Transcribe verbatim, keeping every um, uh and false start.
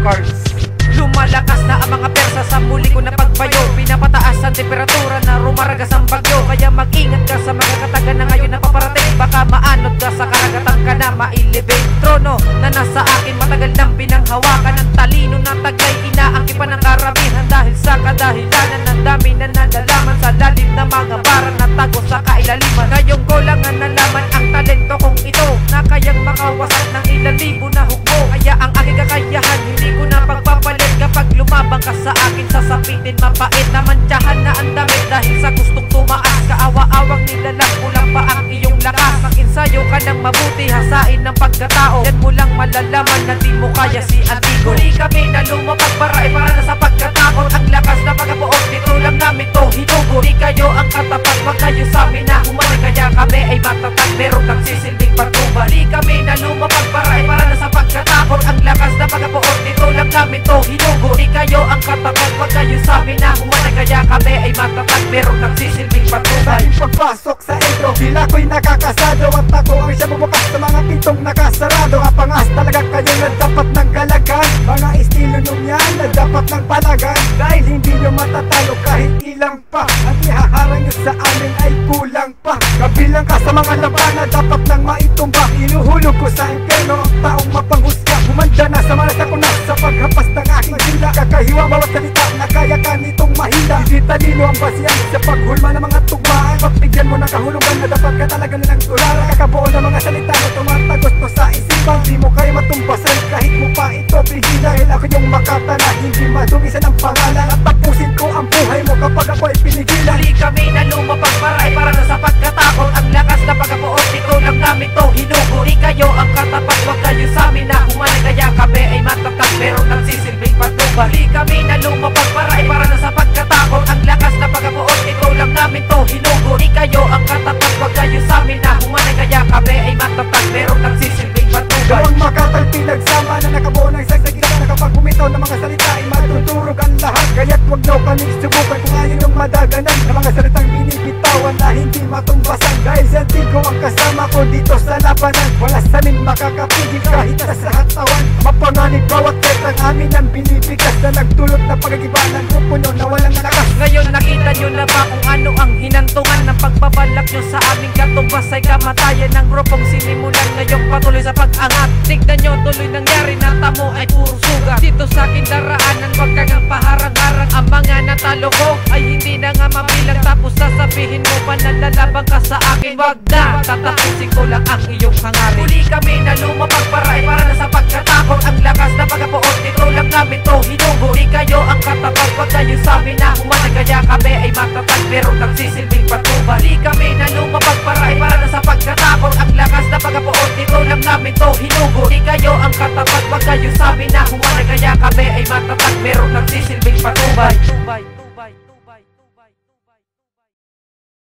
Records. Lumalakas na ang mga persa sa muli ko na pagbayo. Pinapataas ang temperatura na rumaragas ang bagyo. Kaya mag-ingat ka sa mga kataga na ngayon na paparating. Baka maanod ka sa karagatan ka na mailibing. Trono na nasa akin matagal nang pinanghawakan. Ang talino na taglay inaangkin pa ng karamihan. Dahil sa kadahilanan ng dami na nalalaman sa lalim na mga barang na tago sa kailaliman. Ngayong ko lang ang nalaman ang talento kong ito na kayang makawasak ng ilang libo na hukbo. Kaya ang aking kakayahan hindi ko na pagpapalit. Kapag lumabang ka sa akin, sasapitin mapait na mantsahan na ang damit. Dahil sa gustong tumaas, kaawa-awang nilalang kulang pa ang iyong lakas. Makinsayo ka ng mabuti, hasain ng pagkatao. Yan mo lang malalaman na di mo kaya si Antigo. Huli kami na lumapag para ay para na sa pagkatakot. Ang lakas na pagkabuok, dito lang namin to hinugo. Di kayo ang katapat, wag kayo sa amin na humali. Kaya kami ay matatag, meron kang sisilbing patubal. Di kami na lumapag para ay para na sa pagkatakot. Ang lakas na pagkabuok, dito lang namin to hinugo. Di kayo ang katapat, wag kayo sa amin na humali. Kaya kami ay matatag, meron kang sisilbing patubal. Sa pagpasok sa intro, bila ko'y nakakasado. At ako ang siya bubukas sa mga pintong nakasarado. Kapangas talaga kayo na dapat ng galagan. Mga estilo nung yan na dapat ng palagan. Dahil hindi nyo matatalo kahit ilang pa. Ang ihaharang nyo sa amin ay kulang pa. Kabilang ka sa mga labanan, dapat nang maitumba. Inuhulog ko sa impyerno ang taong mapanghusga. Humanda na sa malas ako na sa paghapas ng aking sila. Kakahiwa bawat salita na kaya ka nitong mahila. Hindi talino ang basihan sa paghulma ng mga tugmaan. Pagbigyan mo ng kahulugan na dapat ka talaga nilang tulala. Kakabuo ng mga salita na tumatagos ko sa isipan. Di mo kayo matumbasan kahit mo pa ito pigil. Dahil ako yung makatala, hindi madumisan ang pangalan. At tapusin ko ang buhay mo kapag ako ay pinigilan. Huli kami na lumapag para ay para na sa pagkatakot. Ang lakas na pagkabuot, ito lang namin to hinugo. Di kayo ang katapat, wag kayo sa amin na humali. Kaya kami ay matatag, meron ng sisilbing patubal. Huli kami na lumapag para ay para na sa pagkatakot. Ang lakas na pagkabuot, ito lang namin to hinugo. Di kayo ang katapat, wag kayo sa amin na humali. Kaya kami ay matatag, meron ng sisilbing patubal. Gawang makatag pinagsama na nakabuo ng isang sagita. Na kapag bumitaw ng mga salita ay matutulog ang lahat. Kaya't wag daw kaming subukan kung ayaw yung madaganan. Ng mga salitang binibitawan na hindi matumbasan. Dahil sa Antigo ang kasama ko dito sa labanan. Wala sa amin makakapigil kahit na sa hatawan. Mapanganib bawat petang amin ang binibigas. Na nagdulot na pag-agiba ng grupo nyo na walang lakas. Ngayon nakita nyo na ba kung ano ang hinantungan ng pagbabalak nyo sa aming katumbas ay kamatayan ng grupong sinimulan ngayong patuloy sa pag-angat. Tignan nyo tuloy nangyari na tamo ay puro sugat. Dito sa akin daraanan wag kang ang paharang-harang. Ang mga natalo ko ay hindi na nga mabilang. Tapos sasabihin mo pa na lalabang ka sa akin. Wag na, tatapusin ko lang ang iyong hangarin. Huli kami na lumapag para ay para na sa pagkatakot. Ang lakas na pagkabuot, ito lang namin to hinugo. Di kayo ang katapat, wag kayo sa amin na humali. Kaya kami ay matatag, meron ng